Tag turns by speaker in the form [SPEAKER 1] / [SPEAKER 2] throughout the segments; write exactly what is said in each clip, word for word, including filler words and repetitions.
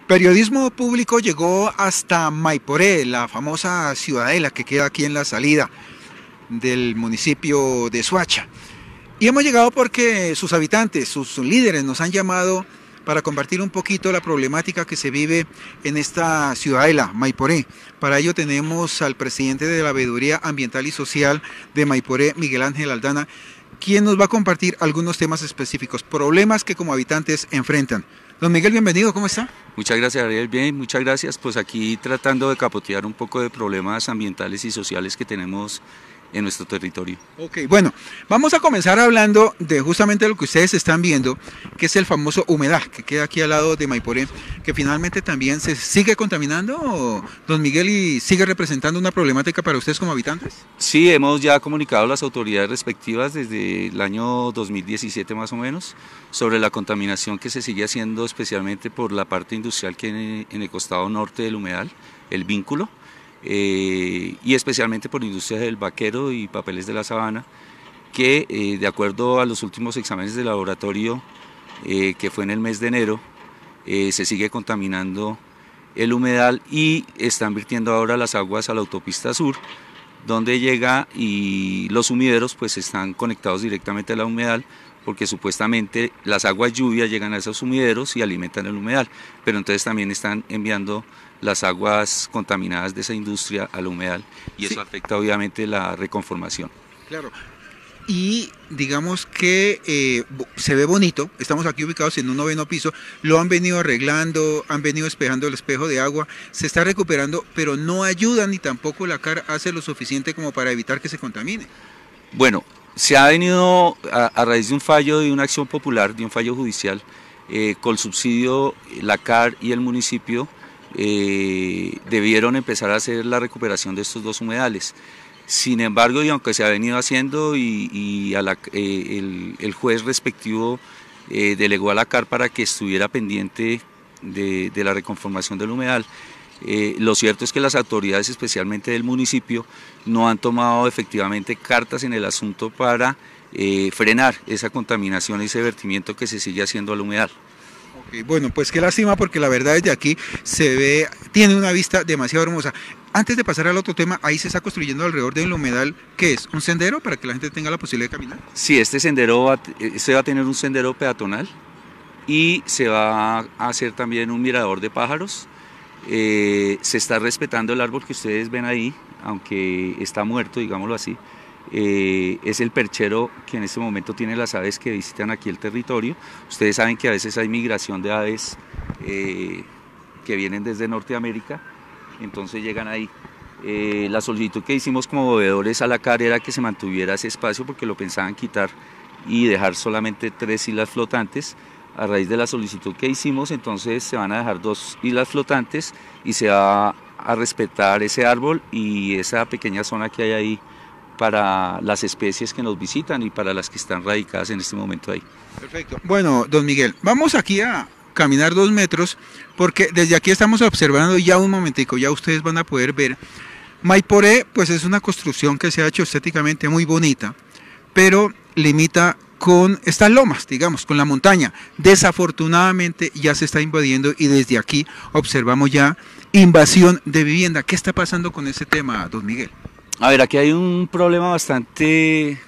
[SPEAKER 1] Periodismo público llegó hasta Maiporé, la famosa ciudadela que queda aquí en la salida del municipio de Soacha. Y hemos llegado porque sus habitantes, sus líderes nos han llamado para compartir un poquito la problemática que se vive en esta ciudadela, Maiporé. Para ello tenemos al presidente de la Veeduría Ambiental y Social de Maiporé, Miguel Ángel Aldana, quien nos va a compartir algunos temas específicos, problemas que como habitantes enfrentan. Don Miguel, bienvenido, ¿cómo está?
[SPEAKER 2] Muchas gracias, Ariel. Bien, muchas gracias. Pues aquí tratando de capotear un poco de problemas ambientales y sociales que tenemos en nuestro territorio.
[SPEAKER 1] Ok, bueno, vamos a comenzar hablando de justamente lo que ustedes están viendo, que es el famoso humedal, que queda aquí al lado de Maiporé, que finalmente también se sigue contaminando, don Miguel, y sigue representando una problemática para ustedes como habitantes.
[SPEAKER 2] Sí, hemos ya comunicado a las autoridades respectivas desde el año dos mil diecisiete más o menos, sobre la contaminación que se sigue haciendo especialmente por la parte industrial que en, en el costado norte del humedal, el vínculo, Eh, y especialmente por industrias del vaquero y papeles de la sabana, que eh, de acuerdo a los últimos exámenes de laboratorio, eh, que fue en el mes de enero, eh, se sigue contaminando el humedal y están vertiendo ahora las aguas a la autopista sur, donde llega, y los sumideros pues están conectados directamente a la humedal, porque supuestamente las aguas lluvias llegan a esos sumideros y alimentan el humedal, pero entonces también están enviando las aguas contaminadas de esa industria al humedal y eso sí afecta obviamente la reconformación.
[SPEAKER 1] Claro, y digamos que eh, se ve bonito, estamos aquí ubicados en un noveno piso, lo han venido arreglando, han venido despejando el espejo de agua, se está recuperando, pero no ayuda ni tampoco la C A R hace lo suficiente como para evitar que se contamine.
[SPEAKER 2] Bueno, se ha venido a, a raíz de un fallo, de una acción popular, de un fallo judicial, eh, con subsidio la C A R y el municipio eh, debieron empezar a hacer la recuperación de estos dos humedales. Sin embargo, y aunque se ha venido haciendo y, y a la, eh, el, el juez respectivo eh, delegó a la C A R para que estuviera pendiente de, de la reconformación del humedal, Eh, lo cierto es que las autoridades, especialmente del municipio, no han tomado efectivamente cartas en el asunto para eh, frenar esa contaminación y ese vertimiento que se sigue haciendo al humedal.
[SPEAKER 1] Okay, bueno, pues qué lástima, porque la verdad desde aquí se ve, tiene una vista demasiado hermosa. Antes de pasar al otro tema, ahí se está construyendo alrededor del humedal, ¿qué es? ¿Un sendero para que la gente tenga la posibilidad de caminar?
[SPEAKER 2] Sí, este sendero va, este va a tener un sendero peatonal y se va a hacer también un mirador de pájaros. Eh, se está respetando el árbol que ustedes ven ahí, aunque está muerto, digámoslo así. Eh, es el perchero que en este momento tiene las aves que visitan aquí el territorio. Ustedes saben que a veces hay migración de aves eh, que vienen desde Norteamérica, entonces llegan ahí. Eh, la solicitud que hicimos como veedores a la C A R era que se mantuviera ese espacio porque lo pensaban quitar y dejar solamente tres islas flotantes. A raíz de la solicitud que hicimos, entonces se van a dejar dos islas flotantes y se va a respetar ese árbol y esa pequeña zona que hay ahí para las especies que nos visitan y para las que están radicadas en este momento ahí.
[SPEAKER 1] Perfecto. Bueno, don Miguel, vamos aquí a caminar dos metros, porque desde aquí estamos observando ya un momentico, ya ustedes van a poder ver. Maiporé, pues es una construcción que se ha hecho estéticamente muy bonita, pero limita con estas lomas, digamos, con la montaña. Desafortunadamente ya se está invadiendo y desde aquí observamos ya invasión de vivienda. ¿Qué está pasando con ese tema, don Miguel?
[SPEAKER 2] A ver, aquí hay un problema bastante,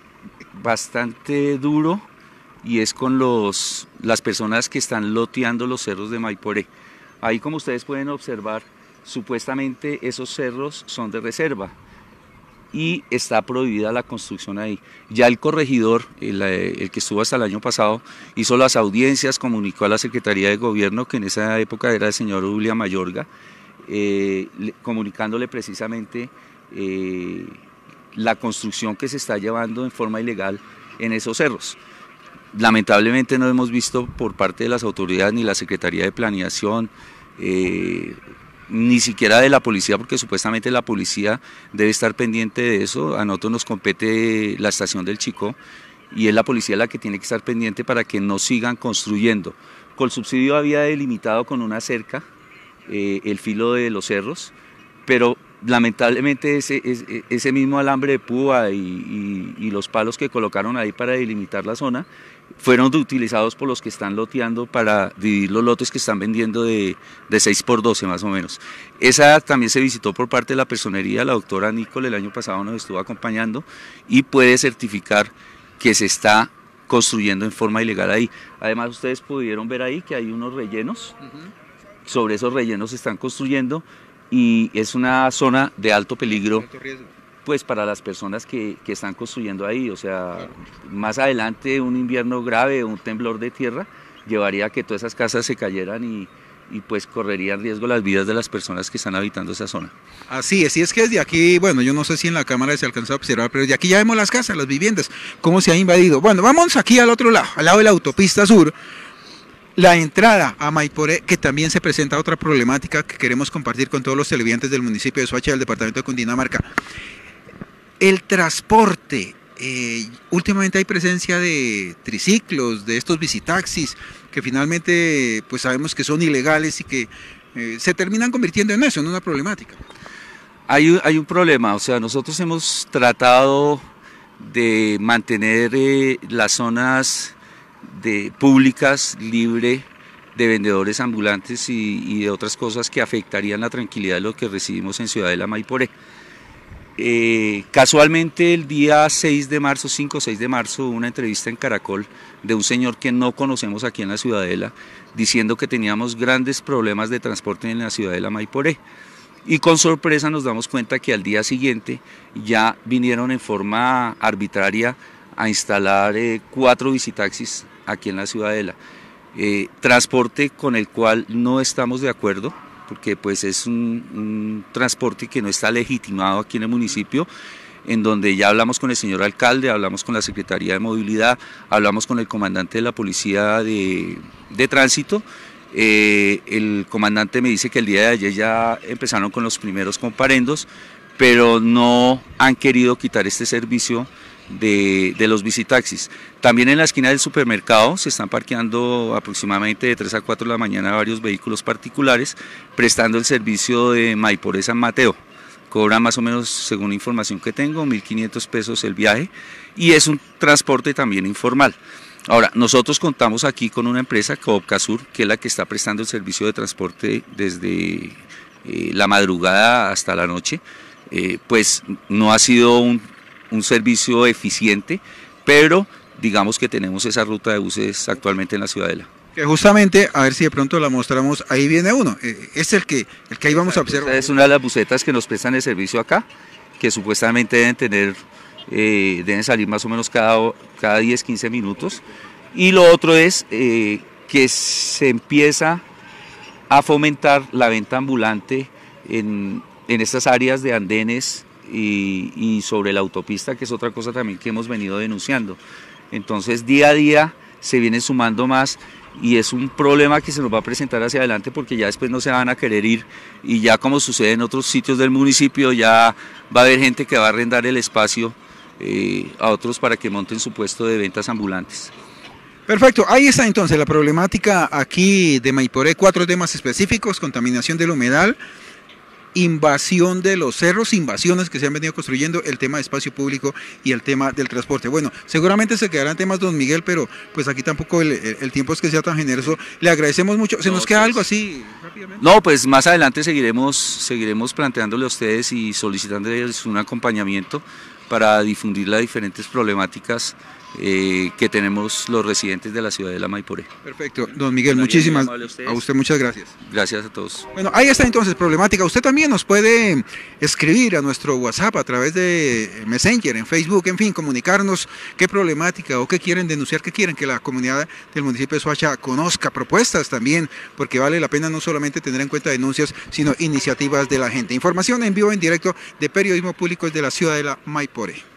[SPEAKER 2] bastante duro y es con los, las personas que están loteando los cerros de Maiporé. Ahí, como ustedes pueden observar, supuestamente esos cerros son de reserva y está prohibida la construcción ahí. Ya el corregidor, el, el que estuvo hasta el año pasado, hizo las audiencias, comunicó a la Secretaría de Gobierno, que en esa época era el señor William Mayorga, eh, le, comunicándole precisamente eh, la construcción que se está llevando en forma ilegal en esos cerros. Lamentablemente no hemos visto por parte de las autoridades ni la Secretaría de Planeación, eh, ni siquiera de la policía, porque supuestamente la policía debe estar pendiente de eso. A nosotros nos compete la estación del Chicó y es la policía la que tiene que estar pendiente para que no sigan construyendo. Colsubsidio había delimitado con una cerca eh, el filo de los cerros, pero lamentablemente ese, ese, ese mismo alambre de púa y, y, y los palos que colocaron ahí para delimitar la zona fueron utilizados por los que están loteando para dividir los lotes que están vendiendo de, de seis por doce más o menos. Esa también se visitó por parte de la personería, la doctora Nicole el año pasado nos estuvo acompañando y puede certificar que se está construyendo en forma ilegal ahí. Además ustedes pudieron ver ahí que hay unos rellenos, uh-huh. Sobre esos rellenos se están construyendo y es una zona de alto peligro. Alto riesgo. Pues para las personas que, que están construyendo ahí, o sea, claro. Más adelante un invierno grave, un temblor de tierra, llevaría a que todas esas casas se cayeran y, y pues correrían riesgo las vidas de las personas que están habitando esa zona.
[SPEAKER 1] Así es, y es que desde aquí, bueno, yo no sé si en la cámara se alcanza a observar, pero desde aquí ya vemos las casas, las viviendas, cómo se ha invadido. Bueno, vamos aquí al otro lado, al lado de la autopista sur, la entrada a Maiporé, que también se presenta otra problemática que queremos compartir con todos los televidentes del municipio de Soacha, del departamento de Cundinamarca. El transporte, eh, últimamente hay presencia de triciclos, de estos bicitaxis, que finalmente pues sabemos que son ilegales y que eh, se terminan convirtiendo en eso, en una problemática.
[SPEAKER 2] Hay, hay un problema, o sea, nosotros hemos tratado de mantener eh, las zonas de, públicas libre de vendedores ambulantes y, y de otras cosas que afectarían la tranquilidad de lo que recibimos en Ciudadela Maiporé. Eh, casualmente el día seis de marzo, cinco o seis de marzo, hubo una entrevista en Caracol de un señor que no conocemos aquí en la Ciudadela, diciendo que teníamos grandes problemas de transporte en la Ciudadela Maiporé. Y con sorpresa nos damos cuenta que al día siguiente ya vinieron en forma arbitraria a instalar eh, cuatro bicitaxis aquí en la Ciudadela. Eh, transporte con el cual no estamos de acuerdo, porque pues es un, un transporte que no está legitimado aquí en el municipio, en donde ya hablamos con el señor alcalde, hablamos con la Secretaría de Movilidad, hablamos con el comandante de la Policía de, de Tránsito. Eh, el comandante me dice que el día de ayer ya empezaron con los primeros comparendos, pero no han querido quitar este servicio De, de los bicitaxis. También en la esquina del supermercado se están parqueando aproximadamente de tres a cuatro de la mañana varios vehículos particulares prestando el servicio de Maiporé San Mateo. Cobran más o menos, según la información que tengo, mil quinientos pesos el viaje y es un transporte también informal. Ahora, nosotros contamos aquí con una empresa, Coopcasur, que es la que está prestando el servicio de transporte desde eh, la madrugada hasta la noche. Eh, pues no ha sido un un servicio eficiente, pero digamos que tenemos esa ruta de buses actualmente en la Ciudadela.
[SPEAKER 1] Que justamente, a ver si de pronto la mostramos, ahí viene uno, es el que, el que ahí vamos a observar.
[SPEAKER 2] Esta es una de las busetas que nos prestan el servicio acá, que supuestamente deben tener, eh, deben salir más o menos cada, cada diez, quince minutos, y lo otro es eh, que se empieza a fomentar la venta ambulante en, en estas áreas de andenes, Y, y sobre la autopista, que es otra cosa también que hemos venido denunciando. Entonces día a día se viene sumando más y es un problema que se nos va a presentar hacia adelante porque ya después no se van a querer ir y ya como sucede en otros sitios del municipio ya va a haber gente que va a arrendar el espacio eh, a otros para que monten su puesto de ventas ambulantes.
[SPEAKER 1] Perfecto, ahí está entonces la problemática aquí de Maiporé, cuatro temas específicos: contaminación del humedal, invasión de los cerros, invasiones que se han venido construyendo, el tema de espacio público y el tema del transporte. Bueno, seguramente se quedarán temas, don Miguel, pero pues aquí tampoco el, el, el tiempo es que sea tan generoso. Le agradecemos mucho. ¿Se no, nos queda pues, algo así rápidamente?
[SPEAKER 2] No, pues más adelante seguiremos, seguiremos planteándole a ustedes y solicitándoles un acompañamiento para difundir las diferentes problemáticas eh, que tenemos los residentes de la Ciudadela Maiporé.
[SPEAKER 1] Perfecto, don Miguel, bueno, muchísimas, a, a usted muchas gracias.
[SPEAKER 2] Gracias a todos.
[SPEAKER 1] Bueno, ahí está entonces problemática. Usted también nos puede escribir a nuestro WhatsApp a través de Messenger, en Facebook, en fin, comunicarnos qué problemática o qué quieren denunciar, qué quieren que la comunidad del municipio de Soacha conozca, propuestas también, porque vale la pena no solamente tener en cuenta denuncias, sino iniciativas de la gente. Información en vivo, en directo de Periodismo Público de la Ciudadela Maiporé.